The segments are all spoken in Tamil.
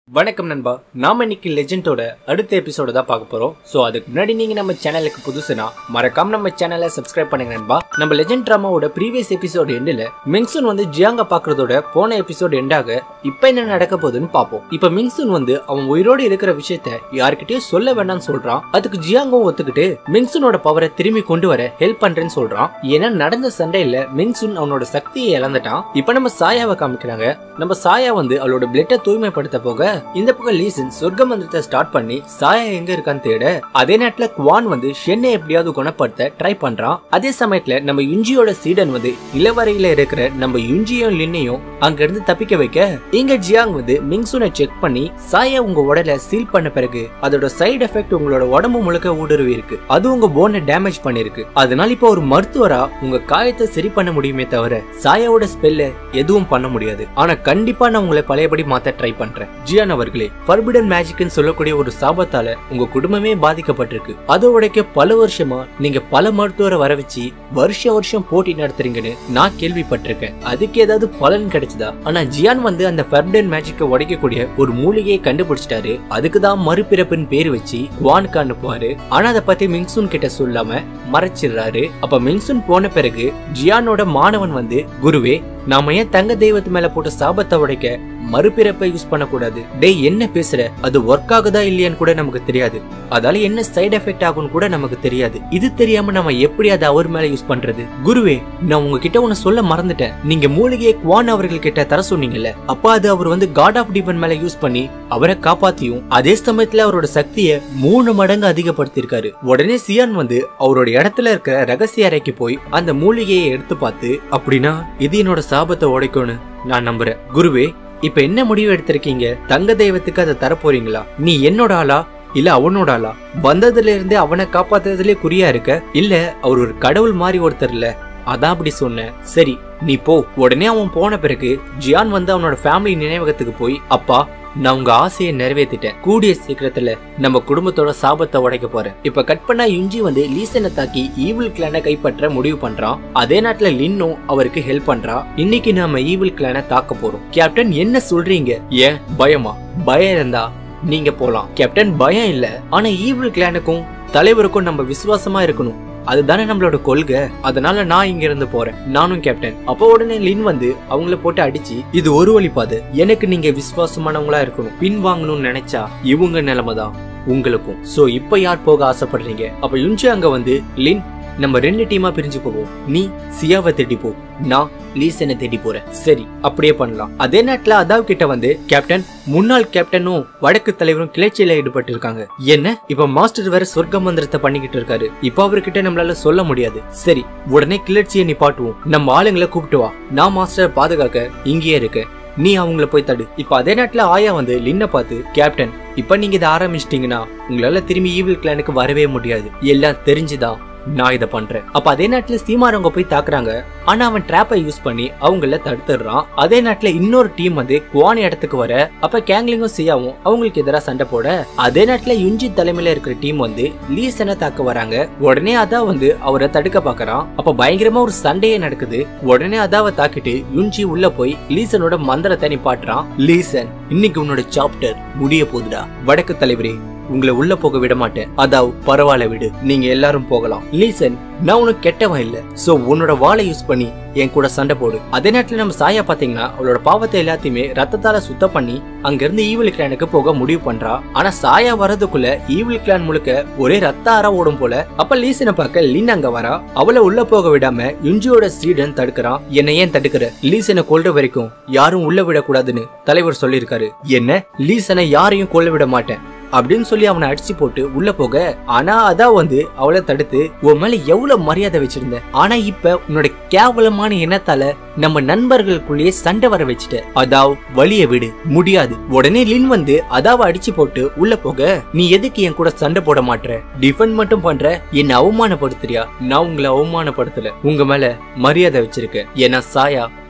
வணக்கம் நண்பா, நாம இன்னைக்கு லெஜெண்டோட அடுத்த எபிசோட தான் பார்க்க போறோம். சோ அதுக்கு முன்னாடி நீங்க நம்ம சேனலுக்கு புதுசுனா மறக்காம நம்ம சேனலை சப்ஸ்கிரைப் பண்ணுங்க நண்பா. நம்ம லெஜெண்ட் டிராமாவோட ப்ரீவியஸ் எபிசோட் எண்ட்ல மிங்சுன் வந்து ஜியாங்க பாக்குறதோட போன எபிசோட் எண்டாக இப்ப என்ன நடக்க போகுதுன்னு பாப்போம். இப்ப மிங்சுன் வந்து அவன் உயிரோடு இருக்கிற விஷயத்த யார்கிட்டயும் சொல்ல வேண்டாம்னு சொல்றான். அதுக்கு ஜியாங்கும் ஒத்துக்கிட்டு மிங்சுனோட பவரை திரும்பி கொண்டு வர ஹெல்ப் பண்றேன்னு சொல்றான். ஏன்னா நடந்த சண்டையில மிங்சுன் அவனோட சக்தியை இழந்துட்டான். இப்ப நம்ம சாயாவை காமிக்கிறாங்க. நம்ம சாயா வந்து அவளோட பிளட்டை தூய்மைப்படுத்த போக இந்த பக்கம் லீசன் சொர்க்க மந்திரத்தை ஸ்டார்ட் பண்ணி சாயா எங்க இருக்கான்னு தேட, அதே நேரத்துல குவான் வந்து ஷென்னை எப்படியாவது குணப்படுத்த ட்ரை பண்றான். அதே சமயத்துல நம்ம யுஞ்சியோட சீடன் வந்து இளவரையில இருக்கிற நம்ம யுஞ்சியும் லின்னையும் அங்க இருந்து தப்பிக்க வைக்க, இங்க ஜியாங் வந்து மிங்சுனை செக் பண்ணி சாயா உங்க உடலை சீல் பண்ண பிறகு அதோட சைடு எஃபெக்ட் உங்களோட உடம்பு முழுக்க ஊடுருவி இருக்கு, அது உங்க போனை டேமேஜ் பண்ணிருக்கு. அதனால இப்ப ஒரு மருத்துவரா உங்க காயத்தை சரி பண்ண முடியுமே தவிர சாயாவோட ஸ்பெல்ல எதுவும் பண்ண முடியாது. ஆனா கண்டிப்பா நான் உங்களை பழையபடி மாத்த ட்ரை பண்றேன். ஜியான் அவர்களே, ஃபர்பிடன் மேஜிக்னு சொல்லக்கூடிய ஒரு சாபத்தால உங்க குடும்பமே பாதிக்கப்பட்டிருக்கு. அதை உடைக்க பல வருஷமா நீங்க பல மருத்துவரை வர வச்சு வருஷம் போட்டி நடத்துறீங்கன்னு நான் கேள்விப்பட்டிருக்கேன். அதுக்கு ஏதாவது பலன் கிடைச்சதா? ஆனா ஜியான் வந்து அந்த ஃபர்பிடன் மேஜிக்கை உடைக்கக்கூடிய ஒரு மூலிகையை கண்டுபிடிச்சிட்டாரு. அதுக்குதான் மறுபிறப்புன்னு பேரு வச்சு குவானுக்கு அனுப்புவாரு. ஆனா அதை பத்தி மிங்சுன் கிட்ட சொல்லாம மறைச்சிடுறாரு. அப்ப மிங்சுன் போன பிறகு ஜியானோட மாணவன் வந்து, குருவே, நாம ஏன் தங்க தெய்வத்து மேல போட்ட சாபத்தை உடைக்க மறுபிறப்பை யூஸ் பண்ணக்கூடாது? டேய், என்ன பேசுற? அது ஒர்க் ஆகுதா இல்லையான்னு கூட நமக்கு தெரியாது. அதால என்ன சைடு எஃபெக்ட் ஆகும்னு கூட நமக்கு தெரியாது. இது தெரியாம நம்ம எப்படி அதை அவர் மேல யூஸ் பண்றது? குருவே, நான் உங்ககிட்ட ஒன்னு சொல்ல மறந்துட்டேன். நீங்க மூலிகையை குவான் அவர்கள் கிட்ட தர சொன்னீங்கல்ல, அப்ப அது அவர் வந்து காட் ஆஃப் டிபன் மேல யூஸ் பண்ணி அவரை காப்பாத்தியும் அதே சமயத்துல அவரோட சக்தியை 3 மடங்கு அதிகப்படுத்திருக்காரு. உடனே சியான் வந்து அவரோட இடத்துல இருக்கிற ரகசிய அறைக்கு போய் அந்த மூலிகையை எடுத்து பார்த்து, அப்படின்னா இது என்னோட சாபத்தை உடைக்கும்னு நான் நம்புறேன். குருவே, இப்ப என்ன முடிவு எடுத்திருக்கீங்க? தங்க தெய்வத்துக்கு அதை தர போறீங்களா? நீ என்னோட ஆளா இல்ல அவனோட ஆளா? வந்ததுல இருந்தே அவனை காப்பாத்துறதுலயே குறியா இருக்க, இல்ல அவர் ஒரு கடவுள் மாதிரி ஒருத்தர் இல்ல, அதான் அப்படி சொன்னேன். சரி, நீ போ. உடனே அவன் போன பிறகு ஜியான் வந்து அவனோட ஃபேமிலி நினைவகத்துக்கு போய், அப்பா, நான் உங்க ஆசையை நிறைவேற்றிட்டேன். கூடிய சீக்கிரத்துல நம்ம குடும்பத்தோட சாபத்தை உடைக்க போறேன். இப்ப கட் பண்ணா யுஞ்சி வந்து லீசனை தாக்கி ஈவில் கிளானை கைப்பற்ற முடிவு பண்றான். அதே நேரத்துல லின்னும் அவருக்கு ஹெல்ப் பண்றா. இன்னைக்கு நாம ஈவில் கிளானை தாக்க போறோம். கேப்டன், என்ன சொல்றீங்க? ஏன் பயமா? பயம் இருந்தா நீங்க போலாம். கேப்டன், பயம் இல்ல, ஆனா ஈவில் கிளானுக்கும் தலைவருக்கும் நம்ம விசுவாசமா இருக்கணும், அதுதானே நம்மளோட கொள்கை. அதனால நான் இங்க இருந்து போறேன், நானும் கேப்டன். அப்போ உடனே லின் வந்து அவங்கள போட்டு அடிச்சு, இது ஒரு வழி பாதை, எனக்கு நீங்க விசுவாசமானவங்களா இருக்கணும். பின் வாங்கணும்னு நினைச்சா இவங்க நிலைமைதான் உங்களுக்கும். சோ இப்ப யார் போக ஆசைப்படுறீங்க? அப்ப யுஞ்சி அங்க வந்து, லின், நம்ம 2 டீமா பிரிஞ்சு போவோம். நீ சியாவை தேடி போ, நான் லீசனை தேடி போறேன். சரி, அப்படியே பண்ணலாம். அதே நேரத்துல அதாவ் கிட்ட வந்து, கேப்டன், முன்னாள் கேப்டனும் வடக்கு தலைவரும் கிளர்ச்சியில ஈடுபட்டு இருக்காங்க. என்ன, இப்ப மாஸ்டர் வேற சொர்க்க மந்திரத்தை பண்ணிக்கிட்டு இருக்காரு. இப்ப அவர்கிட்ட நம்மளால சொல்ல முடியாது. சரி, உடனே கிளர்ச்சியை நிப்பாட்டுவோம். நம்ம ஆளுங்களை கூப்பிட்டு வா, நான் மாஸ்டரை பாதுகாக்க இங்கேயே இருக்கேன், நீ அவங்கள போய் தடு. இப்ப அதே நேரத்துல ஆயா வந்து லின்ன பார்த்து, கேப்டன், இப்ப நீங்க இதை ஆரம்பிச்சிட்டீங்கன்னா உங்களால திரும்பி ஈவில் கிளானுக்கு வரவே முடியாது. எல்லாம் தெரிஞ்சுதான் நான் இதை பண்றேன். அப்ப அதே நேரத்துல சீமாரவங்க போய் தாக்குறாங்க. ஆனா அவன் டிராப்பை யூஸ் பண்ணி அவங்கள தடுத்துடுறான். அதே நேரத்துல இன்னொரு டீம் வந்து குவான் இடத்துக்கு வர, அப்ப கேங்லிங்கும் சியாவும் அவங்களுக்கு எதிராக சண்டை போட, அதே நேரத்துல யுஞ்சி தலைமையில இருக்கிற டீம் வந்து லீசனை தாக்க வராங்க. உடனே அதா வந்து அவரை தடுக்க பாக்குறான். அப்ப பயங்கரமா ஒரு சண்டையே நடக்குது. உடனே அதாவை தாக்கிட்டு யுஞ்சி உள்ள போய் லீசனோட மந்திரத்தை நிப்பாட்டுறான். லீசன், இன்னைக்கு உன்னோட சாப்டர் முடிய போகுதுடா. வடக்கு தலைவரே, உங்களை உள்ள போக விட மாட்டேன். அதாவ், பரவாயில்ல விடு, நீங்க எல்லாரும் போகலாம். லீசன், நான் உனக்கு கெட்டவன் இல்ல, சோ உன்னோட வாளை யூஸ் பண்ணி என் கூட சண்டை போடு. அதே நேரத்துல நம்ம சாயா பாத்தீங்கன்னா அவளோட பாவத்தை எல்லாத்தையுமே ரத்தத்தால சுத்தம் பண்ணி அங்க இருந்து ஈவில் கிளானுக்கு போக முடிவு பண்றா. ஆனா சாயா வரதுக்குள்ள ஈவில் கிளான் முழுக்க ஒரே ரத்த ஆறா ஓடும் போல. அப்ப லீசனை பார்க்க லின் அங்க வரா. அவளை உள்ள போக விடாம யுஞ்சியோட சீடன் தடுக்கிறான். என்ன ஏன் தடுக்கிற? லீசனை கொல்ற வரைக்கும் யாரும் உள்ள விடக்கூடாதுன்னு தலைவர் சொல்லியிருக்காரு. என்ன, லீசனை யாரையும் கொல்ல விட மாட்டேன் அப்படின்னு சொல்லி அவனை அடிச்சு போட்டு உள்ள போக, ஆனா அதான் வந்து அவளை தடுத்து, உன் மேல எவ்வளவு மரியாதை வச்சிருந்த, ஆனா இப்ப உன்னோட கேவலமான எண்ணத்தால நம்ம நண்பர்களுக்குள்ளேயே சண்டை வர வச்சுட்ட. அதாவ், வழிய விடு. முடியாது. உடனே லின் வந்து அதாவை அடிச்சு போட்டு உள்ள போக, நீ எதுக்கு என் கூட சண்டை போட மாட்டற? டிஃபெண்ட் மட்டும் பண்ற, என்ன அவமானப்படுத்துறியா? நான் உங்களை அவமானப்படுத்தல, உங்க மேல மரியாதை வச்சிருக்கேன். ஏன்னா சாயா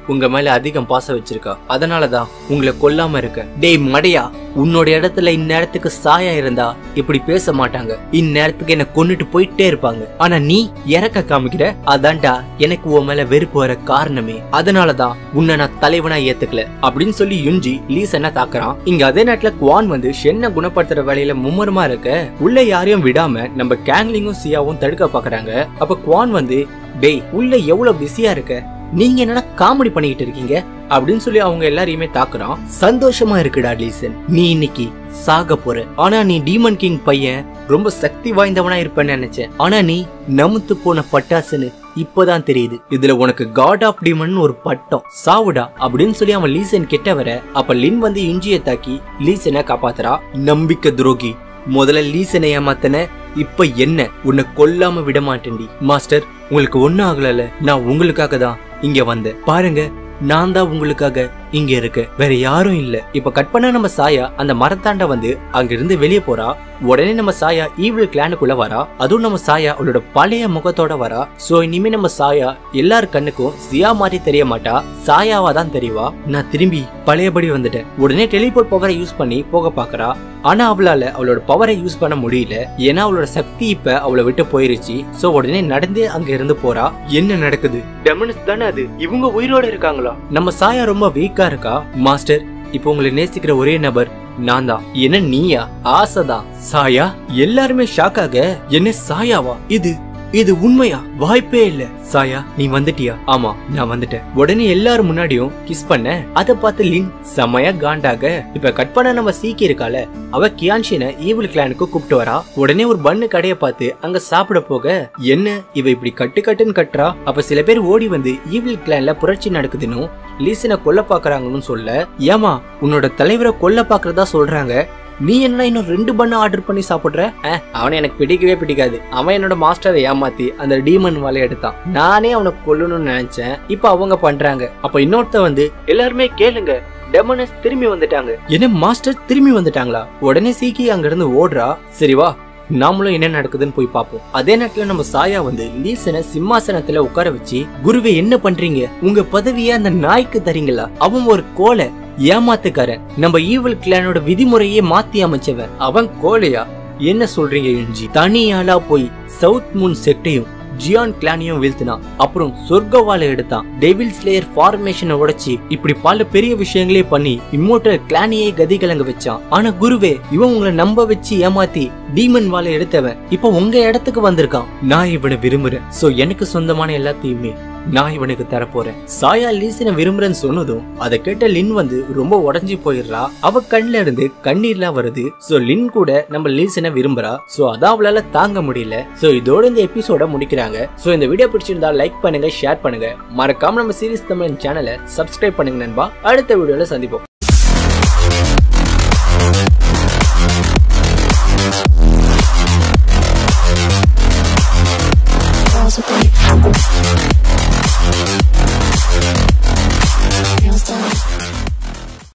உங்க மேல அதிகம் பாசம் வச்சிருக்கா, அதனாலதான் உங்களை கொல்லாம இருக்க. டேய் மடையா, உன்னோட இடத்துல இந்நேரத்துக்கு சாயா இருந்தா இப்படி பேச மாட்டாங்க. இந்நேரத்துக்கு என்ன கொன்னுட்டு போயிட்டே இருப்பாங்க. ஆனா நீ இறக்க காமிக்கிற, அதான்டா எனக்கு உன் மேல வெறுப்பு வர காரணமே. அதனாலதான் உன்னை நான் தலைவனா ஏத்துக்கல அப்படின்னு சொல்லி யுஞ்சி லீ சென்னை தாக்குறான். இங்க அதே நேரத்துல குவான் வந்து ஷென்னை குணப்படுத்துற வேலையில மும்முரமா இருக்க உள்ள யாரையும் விடாம நம்ம கேங்லிங்கும் சியாவும் தடுக்க பாக்குறாங்க. அப்ப குவான் வந்து, டேய் உள்ள எவ்வளவு பிஸியா இருக்க, நீங்க என்னடா காமெடி பண்ணிக்கிட்டு இருக்கீங்க அப்படின்னு சொல்லி அவங்க எல்லாரையுமே தாக்குறான். சந்தோஷமா இருக்குடா லீசன், நீ இன்னைக்கு சாக போற. ஆனா நீ டீமன் கிங் பையன், ரொம்ப சக்தி வாய்ந்தவனா இருப்பேன்னு நினைச்சேன். ஆனா நீ நமுத்து போன பட்டாசுன்னு இப்பதான் தெரியுது. இதுல உனக்கு காட் ஆஃப் டீமன் ஒரு பட்டம், சாவுடா அப்படின்னு சொல்லி அவன் லீசன் கிட்ட வர, அப்ப லின் வந்து யுஞ்சியை தாக்கி லீசனை காப்பாத்துறா. நம்பிக்கை துரோகி, முதல்ல லீசனை ஏமாத்தன, இப்ப என்ன உன்னை கொல்லாம விட மாட்டேன்டி. மாஸ்டர், உங்களுக்கு ஒன்னும் ஆகல, நான் உங்களுக்காக தான் இங்க வந்தேன். பாருங்க, நான் தான் உங்களுக்காக இங்க இருக்க, வேற யாரும் இல்ல. இப்ப கட் பண்ண நம்ம சாயா அந்த மரத்தாண்ட வந்து அங்க இருந்து வெளியே போறா. உடனே நம்ம சாயா ஈவில் கிளானுக்குள்ள வரா. அதுவும் நம்ம சாயா அவளோட பழைய முகத்தோட வரா. சோ இனிமே நம்ம சாயா எல்லார் கண்ணுக்கும் சியா மாதிரி தெரிய மாட்டா, சாயாவா தான் தெரியவா. நான் திரும்பி பழையபடி வந்துட்டேன். உடனே டெலிபோர்ட் பவரை யூஸ் பண்ணி போக பாக்குறா. ஆனா அவளால அவளோட பவரை யூஸ் பண்ண முடியல, ஏன்னா அவளோட சக்தி இப்ப அவளை விட்டு போயிருச்சு. சோ உடனே நடந்தே அங்க இருந்து போறா. என்ன நடக்குது? டெமன்ஸ் தானே அது, இவங்க உயிரோட இருக்காங்களா? நம்ம சாயா ரொம்ப வீக்கா இருக்கா. மாஸ்டர், இப்ப உங்களை நேசிக்கிற ஒரே நபர் நான் தான். என்ன நீயா? ஆசைதான். சாயா, எல்லாருமே ஷாக் ஆக, என்ன சாயாவா? இது உண்மையா? வாய்ப்பே இல்ல. சாயா, நீ வந்துட்டியா? ஆமா, நான் வந்துட்டேன். உடனே எல்லாரும் முன்னாடியும் கிஸ் பண்ண, அத பார்த்து லின் செமையா காண்டாக. இப்ப கட் பண்ண நம்ம சீக்கி இருக்கால, அவ கியான்ஷினை ஈவில் கிளானுக்கு கூப்பிட்டு வரா. உடனே ஒரு பண்ணு கடைய பார்த்து அங்க சாப்பிட போக, என்ன இவ இப்படி கட்டுன்னு கட்டுறா? அப்ப சில பேர் ஓடி வந்து ஈவில் கிளான்ல புரட்சி நடக்குதுன்னு லீசனை கொல்ல பாக்குறாங்கன்னு சொல்ல, ஏமா உன்னோட தலைவரை கொல்ல பாக்குறதா சொல்றாங்க, நீ என்ன இன்னும் 2 பண்ண ஆர்டர் பண்ணி சாப்பிடுற? அவனை எனக்கு பிடிக்கவே பிடிக்காது. அவன் என்னோட மாஸ்டரை ஏமாத்தி அந்த டீமன் வாழை எடுத்தான். நானே அவனை கொல்லணும்னு நினைச்சேன், இப்ப அவங்க பண்றாங்க. அப்ப இன்னொருத்த வந்து, எல்லாருமே கேளுங்க, டெமனஸ் திரும்பி வந்துட்டாங்க. என்ன மாஸ்டர் திரும்பி வந்துட்டாங்களா? உடனே சீக்கி அங்க இருந்து ஓடுறா. சரி வா, நாமளும் என்ன நடக்குதுன்னு போய் பாப்போம். அதே நேரத்துல நம்ம சாயா வந்து லீசனை சிம்மாசனத்துல உட்கார வச்சு, குருவே என்ன பண்றீங்க? உங்க பதவியை அந்த நாய்க்கு தரீங்களா? அவன் ஒரு கோலை, ஏமாத்துக்காரன், நம்ம ஈவில் கிளானோட விதிமுறையே மாத்தி அமைச்சவன். அவன் கோலையா? என்ன சொல்றீங்க யுஞ்சி? தனியாளா போய் சவுத் மூன் செக்டையும் ஜியான் கிளானையும் வீழ்த்தினான். அப்புறம் சொர்க்கவாலை எடுத்தான். டெவில் ஸ்லேயர் ஃபார்மேஷனை உடைச்சி இப்படி பல பெரிய விஷயங்களே பண்ணி இம்மோர்டல் கிளானையே கதி கலங்க வச்சான். ஆனா குருவே, இவன் உங்களை நம்ப வச்சு ஏமாத்தி டீமன் வாழை எடுத்தவன் இப்ப உங்க இடத்துக்கு வந்திருக்கான். நான் இவனை விரும்புறேன். சோ எனக்கு சொந்தமான எல்லாத்தையுமே நான் இவனுக்கு தரப்போறேன். சாயா லீசனை விரும்புறேன்னு சொன்னதும் அதை கேட்ட லின் வந்து ரொம்ப உடஞ்சி போயிடுறா. அவ கண்ணுல இருந்து கண்ணீர்லாம் வருது. சோ லின் கூட நம்ம லீசனை விரும்புறா. சோ அதான் அவளால தாங்க முடியல. சோ இதோட இந்த எபிசோட முடிக்கிறாங்க. சோ இந்த வீடியோ பிடிச்சிருந்தா லைக் பண்ணுங்க, ஷேர் பண்ணுங்க, மறக்காம நம்ம சீரிஸ் தமிழ் சேனலை சப்ஸ்கிரைப் பண்ணுங்க நண்பா. அடுத்த வீடியோல சந்திப்போம்.